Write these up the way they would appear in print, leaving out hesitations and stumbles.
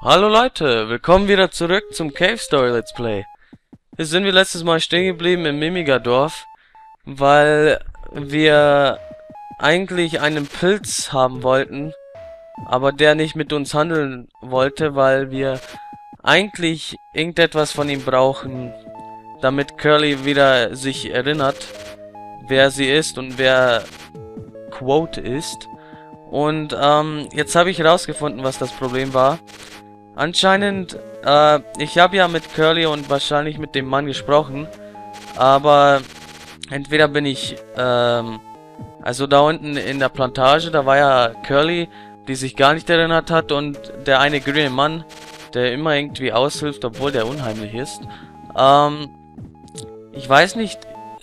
Hallo Leute, willkommen wieder zurück zum Cave Story Let's Play. Hier sind wir letztes Mal stehen geblieben im Mimiga-Dorf, weil wir eigentlich einen Pilz haben wollten, aber der nicht mit uns handeln wollte, weil wir eigentlich irgendetwas von ihm brauchen, damit Curly wieder sich erinnert, wer sie ist und wer Quote ist. Und jetzt habe ich herausgefunden, was das Problem war. Anscheinend, ich habe ja mit Curly und wahrscheinlich mit dem Mann gesprochen, aber entweder bin ich, also da unten in der Plantage, da war ja Curly, die sich gar nicht erinnert hat, und der eine grüne Mann, der immer irgendwie aushilft, obwohl der unheimlich ist. Ich weiß nicht,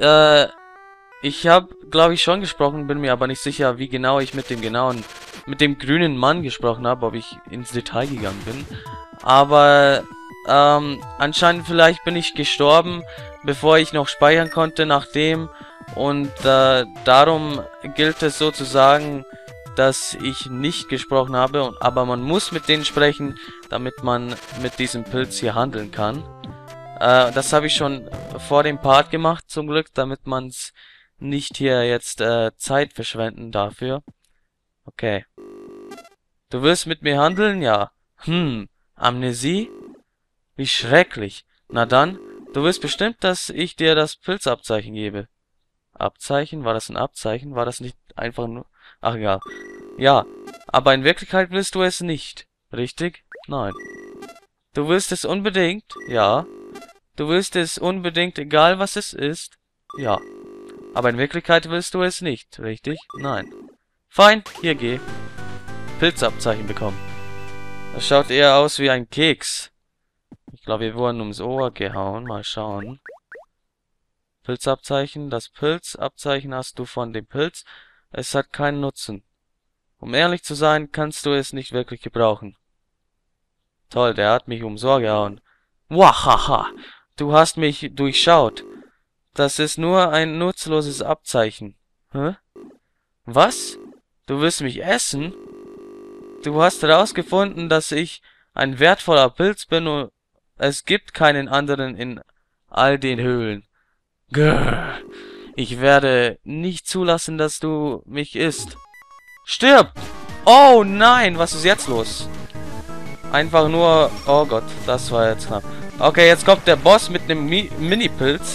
ich habe, glaube ich, schon gesprochen, bin mir aber nicht sicher, wie genau ich mit dem grünen Mann gesprochen habe, ob ich ins Detail gegangen bin. Aber anscheinend vielleicht bin ich gestorben, bevor ich noch speichern konnte nachdem. Und darum gilt es sozusagen, dass ich nicht gesprochen habe. Aber man muss mit denen sprechen, damit man mit diesem Pilz hier handeln kann. Das habe ich schon vor dem Part gemacht, zum Glück, damit man es nicht hier jetzt Zeit verschwenden dafür. Okay. Du willst mit mir handeln? Ja. Amnesie? Wie schrecklich. Na dann, du willst bestimmt, dass ich dir das Pilzabzeichen gebe. Abzeichen? War das ein Abzeichen? War das nicht einfach nur... Ach egal. Ja, aber in Wirklichkeit willst du es nicht. Richtig? Nein. Du willst es unbedingt? Ja. Du willst es unbedingt, egal was es ist? Ja. Aber in Wirklichkeit willst du es nicht. Richtig? Nein. Fein, hier geh. Pilzabzeichen bekommen. Das schaut eher aus wie ein Keks. Ich glaube, wir wurden ums Ohr gehauen. Mal schauen. Pilzabzeichen. Das Pilzabzeichen hast du von dem Pilz. Es hat keinen Nutzen. Um ehrlich zu sein, kannst du es nicht wirklich gebrauchen. Toll, der hat mich ums Ohr gehauen. Wahaha, du hast mich durchschaut. Das ist nur ein nutzloses Abzeichen. Hä? Was? Du willst mich essen? Du hast herausgefunden, dass ich ein wertvoller Pilz bin und es gibt keinen anderen in all den Höhlen. Grrr. Ich werde nicht zulassen, dass du mich isst. Stirb! Oh nein, was ist jetzt los? Einfach nur... Oh Gott, das war jetzt knapp. Okay, jetzt kommt der Boss mit einem Mini-Pilz.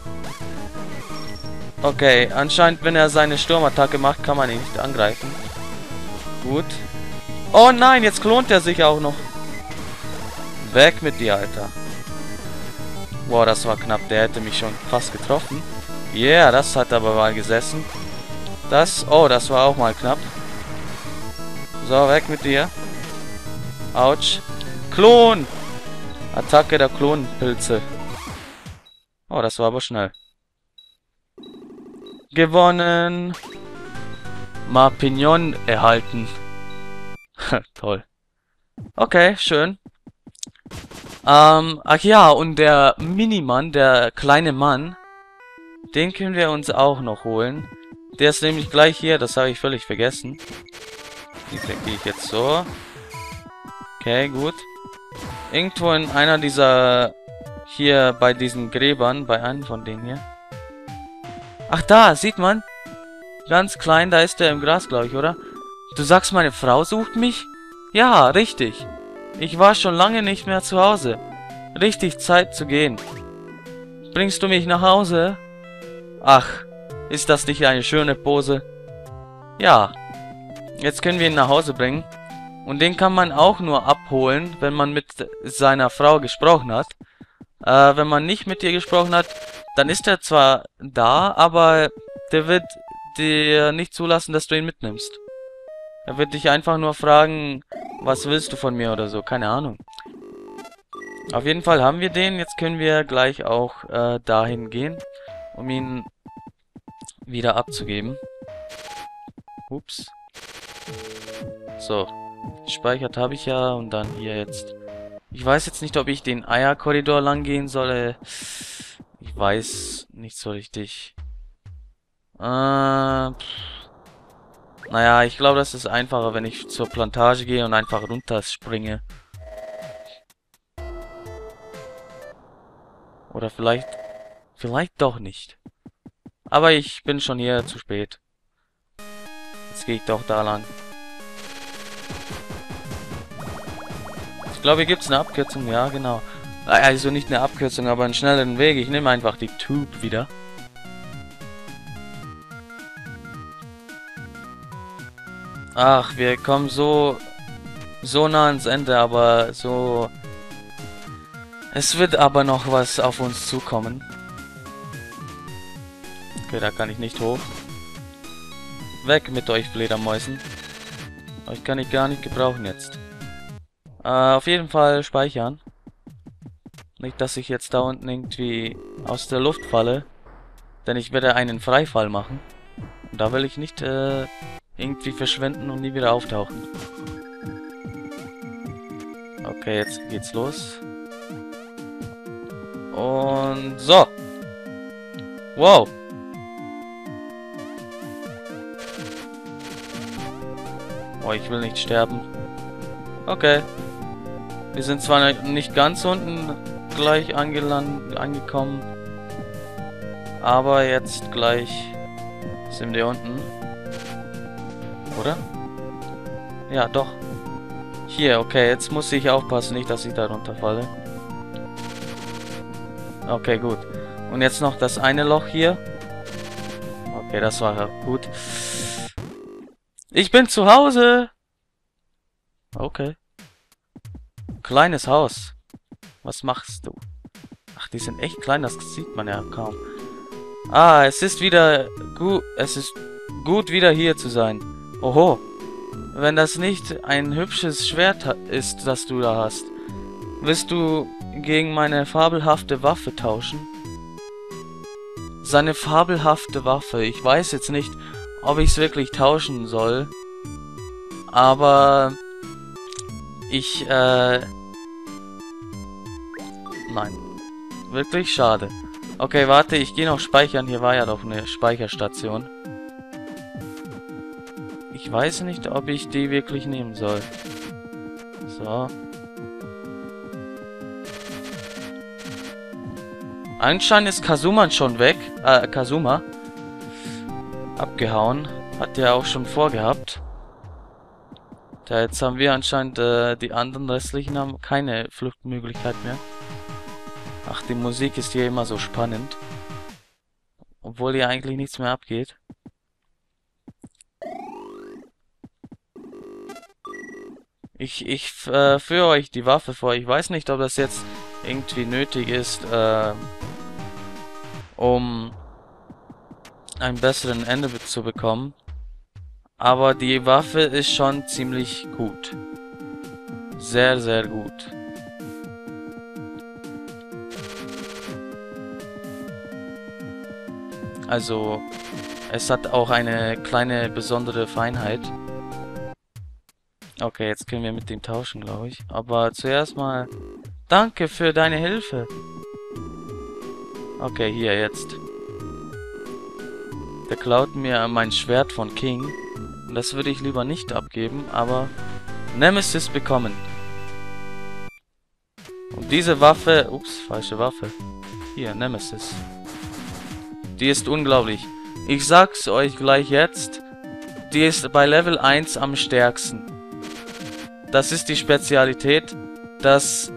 Okay, anscheinend, wenn er seine Sturmattacke macht, kann man ihn nicht angreifen. Gut. Oh nein, jetzt klont er sich auch noch. Weg mit dir, Alter. Boah, das war knapp. Der hätte mich schon fast getroffen. Yeah, das hat aber mal gesessen. Oh, das war auch mal knapp. So, weg mit dir. Autsch. Klon! Attacke der Klonpilze. Oh, das war aber schnell. Gewonnen. Marpignon erhalten. Toll. Okay, schön. Ach ja, und der Minimann, der kleine Mann, den können wir uns auch noch holen. Der ist nämlich gleich hier, das habe ich völlig vergessen. Hier gehe ich jetzt so. Okay, gut. Irgendwo in einer dieser... Hier bei diesen Gräbern, bei einem von denen hier. Ach, da, sieht man. Ganz klein, da ist der im Gras, glaube ich, oder? Du sagst, meine Frau sucht mich? Ja, richtig. Ich war schon lange nicht mehr zu Hause. Richtig, Zeit zu gehen. Bringst du mich nach Hause? Ach, ist das nicht eine schöne Pose? Ja. Jetzt können wir ihn nach Hause bringen. Und den kann man auch nur abholen, wenn man mit seiner Frau gesprochen hat. Wenn man nicht mit ihr gesprochen hat, dann ist er zwar da, aber der wird dir nicht zulassen, dass du ihn mitnimmst. Er wird dich einfach nur fragen, was willst du von mir oder so, keine Ahnung. Auf jeden Fall haben wir den, jetzt können wir gleich auch dahin gehen, um ihn wieder abzugeben. Ups. So, gespeichert habe ich ja und dann hier jetzt. Ich weiß jetzt nicht, ob ich den Eierkorridor lang gehen soll. Ich weiß nicht so richtig. Naja, ich glaube, das ist einfacher, wenn ich zur Plantage gehe und einfach runterspringe. Oder vielleicht... Vielleicht doch nicht. Aber ich bin schon hier zu spät. Jetzt gehe ich doch da lang. Ich glaube, hier gibt es eine Abkürzung. Ja, genau. Also nicht eine Abkürzung, aber einen schnelleren Weg. Ich nehme einfach die Tube wieder. Ach, wir kommen so nah ans Ende, aber so... Es wird aber noch was auf uns zukommen. Okay, da kann ich nicht hoch. Weg mit euch, Fledermäusen. Euch kann ich gar nicht gebrauchen jetzt. Auf jeden Fall speichern. Nicht, dass ich jetzt da unten irgendwie aus der Luft falle. Denn ich werde einen Freifall machen. Und da will ich nicht irgendwie verschwinden und nie wieder auftauchen. Okay, jetzt geht's los. Und so. Wow. Oh, ich will nicht sterben. Okay. Wir sind zwar nicht ganz unten gleich angekommen. Aber jetzt gleich sind wir unten. Oder? Ja, doch. Hier, okay, jetzt muss ich aufpassen, nicht, dass ich da runterfalle. Okay, gut. Und jetzt noch das eine Loch hier. Okay, das war gut. Ich bin zu Hause! Okay. Kleines Haus. Was machst du? Ach, die sind echt klein, das sieht man ja kaum. Ah, es ist wieder gut. Es ist gut, wieder hier zu sein. Oho. Wenn das nicht ein hübsches Schwert ist, das du da hast, willst du gegen meine fabelhafte Waffe tauschen? Seine fabelhafte Waffe. Ich weiß jetzt nicht, ob ich es wirklich tauschen soll. Aber ich, nein. Wirklich schade. Okay, warte, ich gehe noch speichern. Hier war ja doch eine Speicherstation. Ich weiß nicht, ob ich die wirklich nehmen soll. So. Anscheinend ist Kazuma schon weg. Kazuma. Abgehauen. Hat der auch schon vorgehabt. Da jetzt haben wir anscheinend, die anderen restlichen haben keine Fluchtmöglichkeit mehr. Ach, die Musik ist hier immer so spannend. Obwohl hier eigentlich nichts mehr abgeht. Ich führe euch die Waffe vor. Ich weiß nicht, ob das jetzt irgendwie nötig ist, um einen besseren Ende zu bekommen. Aber die Waffe ist schon ziemlich gut. Sehr, sehr gut. Also, es hat auch eine kleine besondere Feinheit. Okay, jetzt können wir mit dem tauschen, glaube ich. Aber zuerst mal... Danke für deine Hilfe. Okay, hier jetzt. Der klaut mir mein Schwert von King. Und das würde ich lieber nicht abgeben, aber... Nemesis bekommen. Und diese Waffe... Ups, falsche Waffe. Hier, Nemesis. Die ist unglaublich. Ich sag's euch gleich jetzt. Die ist bei Level 1 am stärksten. Das ist die Spezialität, dass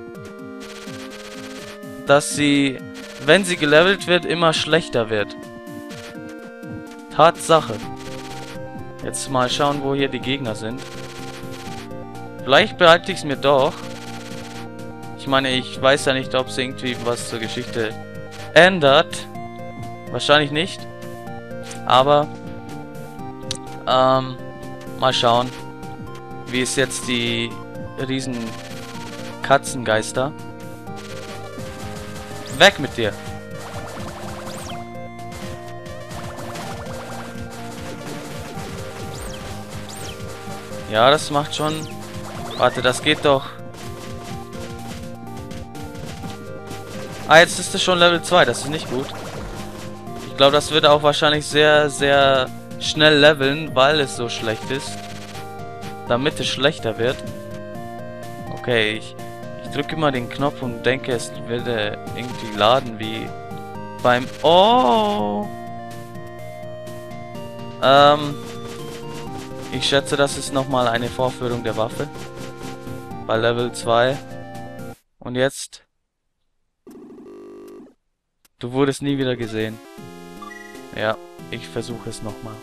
sie, wenn sie gelevelt wird, immer schlechter wird. Tatsache. Jetzt mal schauen, wo hier die Gegner sind. Vielleicht behalte ich es mir doch. Ich meine, ich weiß ja nicht, ob es irgendwie was zur Geschichte ändert. Wahrscheinlich nicht. Aber, mal schauen. Wie ist jetzt die riesen Katzengeister? Weg mit dir! Ja, das macht schon... Warte, das geht doch. Ah, jetzt ist es schon Level 2, das ist nicht gut. Ich glaube, das wird auch wahrscheinlich sehr, sehr schnell leveln, weil es so schlecht ist. Damit es schlechter wird. Okay, ich drücke immer den Knopf und denke, es würde irgendwie laden wie beim... Oh! Ich schätze, das ist nochmal eine Vorführung der Waffe. Bei Level 2. Und jetzt... Du wurdest nie wieder gesehen. Ja, ich versuche es nochmal.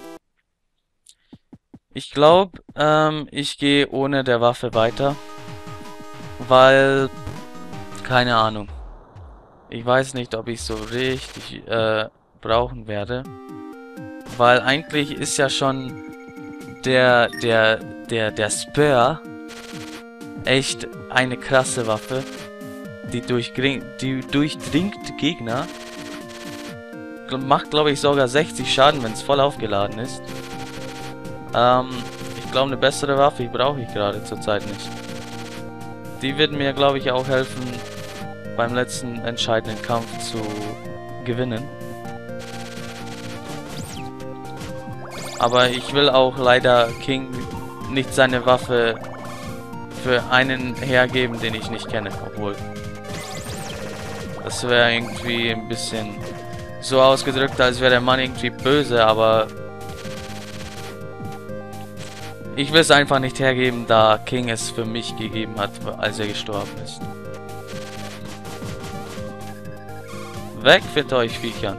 Ich glaube, ich gehe ohne der Waffe weiter. Weil... Keine Ahnung. Ich weiß nicht, ob ich so richtig brauchen werde. Weil eigentlich ist ja schon der Spear echt eine krasse Waffe. Die durchdringt Gegner. Macht, glaube ich, sogar 60 Schaden, wenn es voll aufgeladen ist. Ich glaube, eine bessere Waffe brauche ich gerade zurzeit nicht. Die wird mir, glaube ich, auch helfen, beim letzten entscheidenden Kampf zu gewinnen. Aber ich will auch leider King nicht seine Waffe für einen hergeben, den ich nicht kenne. Obwohl, das wäre irgendwie ein bisschen so ausgedrückt, als wäre der Mann irgendwie böse, aber ich will es einfach nicht hergeben, da King es für mich gegeben hat, als er gestorben ist. Weg mit euch, Viechern.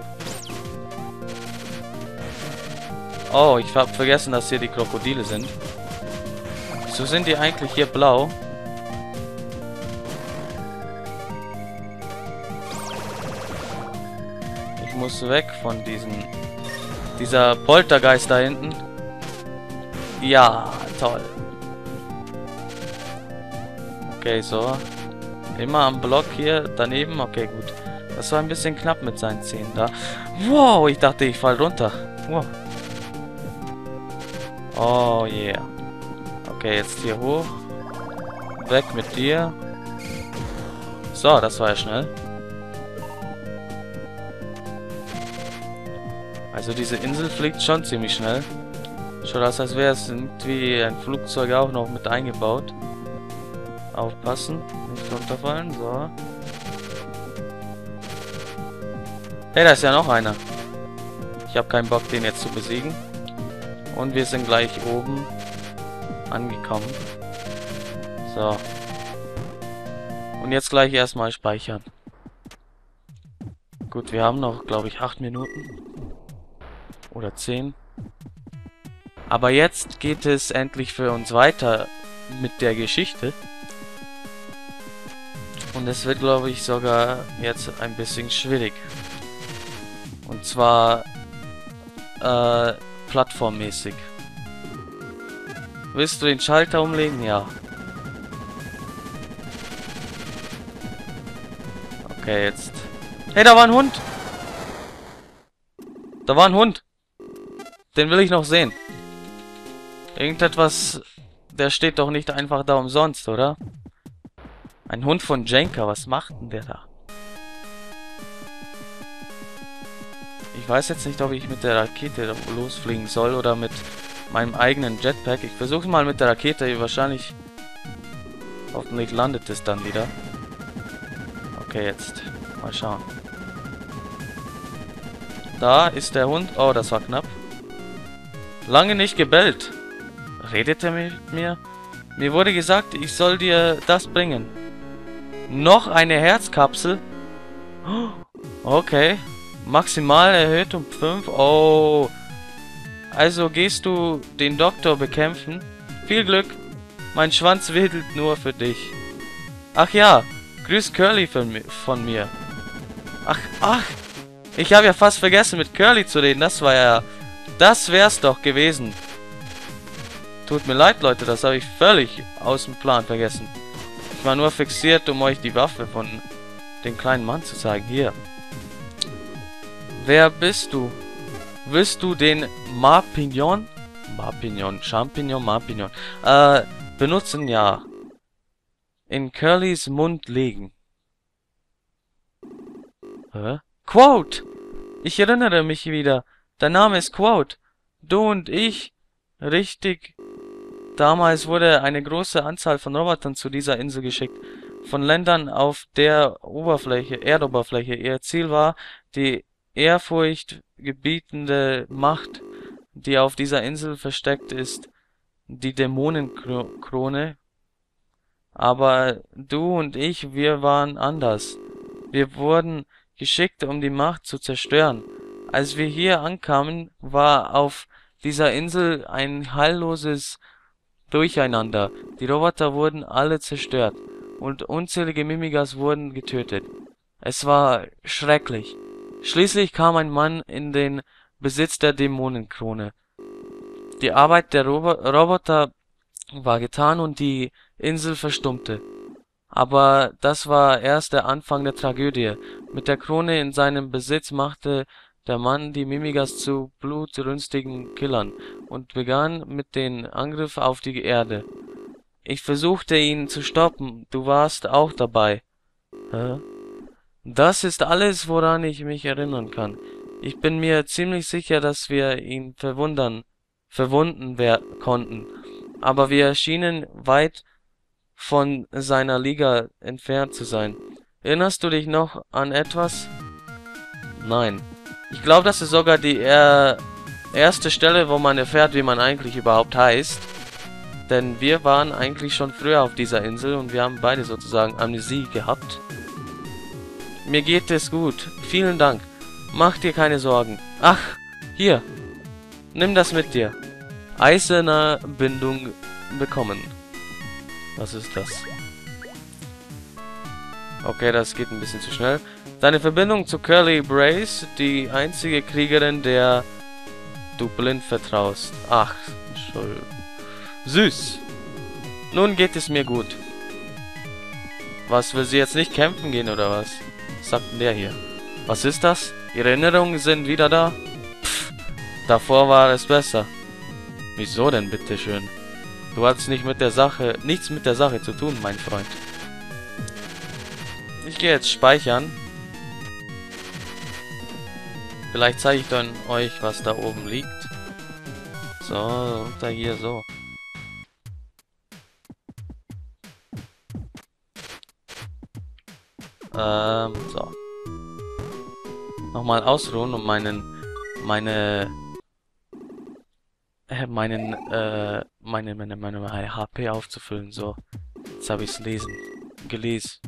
Oh, ich habe vergessen, dass hier die Krokodile sind. Wieso sind die eigentlich hier blau? Ich muss weg von dieser Poltergeist da hinten. Ja, toll. Okay, so. Immer am Block hier daneben. Okay, gut. Das war ein bisschen knapp mit seinen Zähnen da. Wow, ich dachte, ich fall runter. Wow. Oh yeah. Okay, jetzt hier hoch. Weg mit dir. So, das war ja schnell. Also diese Insel fliegt schon ziemlich schnell. Schaut aus, als wäre es irgendwie ein Flugzeug auch noch mit eingebaut. Aufpassen, nicht runterfallen. So. Hey, da ist ja noch einer. Ich habe keinen Bock, den jetzt zu besiegen. Und wir sind gleich oben angekommen. So. Und jetzt gleich erstmal speichern. Gut, wir haben noch, glaube ich, 8 Minuten. Oder 10. Aber jetzt geht es endlich für uns weiter mit der Geschichte. Und es wird, glaube ich, sogar jetzt ein bisschen schwierig. Und zwar plattformmäßig. Willst du den Schalter umlegen? Ja. Okay, jetzt. Hey, da war ein Hund! Da war ein Hund! Den will ich noch sehen. Irgendetwas... Der steht doch nicht einfach da umsonst, oder? Ein Hund von Jenka, was macht denn der da? Ich weiß jetzt nicht, ob ich mit der Rakete losfliegen soll oder mit meinem eigenen Jetpack. Ich versuche mal mit der Rakete, wahrscheinlich... Hoffentlich landet es dann wieder. Okay, jetzt. Mal schauen. Da ist der Hund. Oh, das war knapp. Lange nicht gebellt. Redet er mit mir? Mir wurde gesagt, ich soll dir das bringen. Noch eine Herzkapsel? Okay. Maximal erhöht um 5. Oh. Also gehst du den Doktor bekämpfen? Viel Glück. Mein Schwanz wedelt nur für dich. Ach ja. Grüß Curly von mir. Ach. Ich habe ja fast vergessen, mit Curly zu reden. Das war ja... Das wär's doch gewesen. Tut mir leid, Leute. Das habe ich völlig aus dem Plan vergessen. Ich war nur fixiert, um euch die Waffe von dem kleinen Mann zu zeigen. Hier. Wer bist du? Willst du den Champignon benutzen? Ja. In Curlys Mund legen. Hä? Quote! Ich erinnere mich wieder. Dein Name ist Quote. Du und ich. Richtig. Damals wurde eine große Anzahl von Robotern zu dieser Insel geschickt. von Ländern auf der Erdoberfläche. Ihr Ziel war die ehrfurchtgebietende Macht, die auf dieser Insel versteckt ist, die Dämonenkrone. Aber du und ich, wir waren anders. Wir wurden geschickt, um die Macht zu zerstören. Als wir hier ankamen, war auf dieser Insel ein heilloses Durcheinander. Die Roboter wurden alle zerstört und unzählige Mimigas wurden getötet. Es war schrecklich. Schließlich kam ein Mann in den Besitz der Dämonenkrone. Die Arbeit der Roboter war getan und die Insel verstummte. Aber das war erst der Anfang der Tragödie. Mit der Krone in seinem Besitz machte der Mann die Mimigas zu blutrünstigen Killern und begann mit dem Angriff auf die Erde. Ich versuchte ihn zu stoppen, du warst auch dabei. Hä? Das ist alles, woran ich mich erinnern kann. Ich bin mir ziemlich sicher, dass wir ihn verwunden konnten, aber wir schienen weit von seiner Liga entfernt zu sein. Erinnerst du dich noch an etwas? Nein. Ich glaube, das ist sogar die erste Stelle, wo man erfährt, wie man eigentlich überhaupt heißt. Denn wir waren eigentlich schon früher auf dieser Insel und wir haben beide sozusagen Amnesie gehabt. Mir geht es gut. Vielen Dank. Mach dir keine Sorgen. Ach, hier. Nimm das mit dir. Eiserne Bindung bekommen. Was ist das? Okay, das geht ein bisschen zu schnell. Deine Verbindung zu Curly Brace, die einzige Kriegerin, der du blind vertraust. Ach, Entschuldigung. Süß. Nun geht es mir gut. Was, will sie jetzt nicht kämpfen gehen, oder was? Was sagt denn der hier? Was ist das? Ihre Erinnerungen sind wieder da? Pff, davor war es besser. Wieso denn, bitteschön? Du hattest nichts mit der Sache zu tun, mein Freund. Ich gehe jetzt speichern. Vielleicht zeige ich dann euch, was da oben liegt. So, runter hier, so. So. Nochmal ausruhen, um meine HP aufzufüllen. So. Jetzt habe ich es geleast.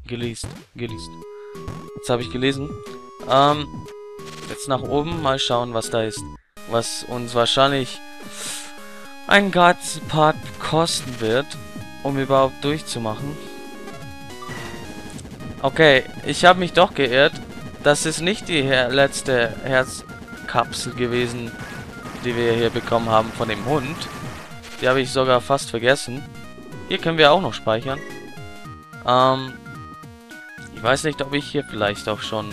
Jetzt habe ich gelesen. Jetzt nach oben, mal schauen, was da ist. Was uns wahrscheinlich einen ganzen Part kosten wird, um überhaupt durchzumachen. Okay, ich habe mich doch geirrt. Das ist nicht die letzte Herzkapsel gewesen, die wir hier bekommen haben von dem Hund. Die habe ich sogar fast vergessen. Hier können wir auch noch speichern. Ich weiß nicht, ob ich hier vielleicht auch schon...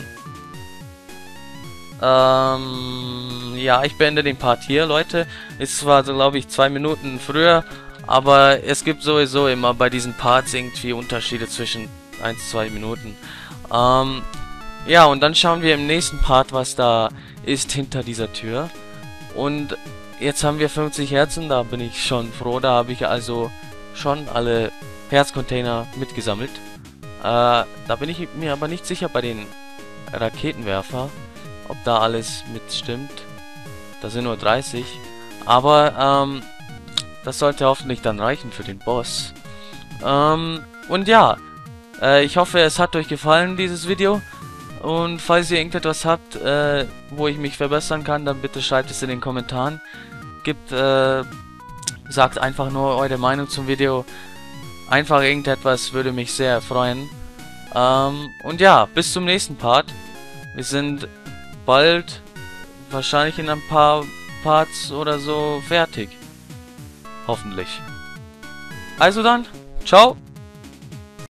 ja, ich beende den Part hier, Leute. Ist zwar, glaube ich, 2 Minuten früher, aber es gibt sowieso immer bei diesen Parts irgendwie Unterschiede zwischen 1-2 Minuten. Ja, und dann schauen wir im nächsten Part, was da ist hinter dieser Tür. Und jetzt haben wir 50 Herzen, da bin ich schon froh. Da habe ich also schon alle Herzcontainer mitgesammelt. Da bin ich mir aber nicht sicher bei den Raketenwerfer, ob da alles mitstimmt. Da sind nur 30. Aber das sollte hoffentlich dann reichen für den Boss. Und ja, ich hoffe, es hat euch gefallen, dieses Video. Und falls ihr irgendetwas habt, wo ich mich verbessern kann, dann bitte schreibt es in den Kommentaren. Sagt einfach nur eure Meinung zum Video. Einfach irgendetwas würde mich sehr freuen. Und ja, bis zum nächsten Part. Wir sind bald, wahrscheinlich in ein paar Parts oder so, fertig. Hoffentlich. Also dann, ciao.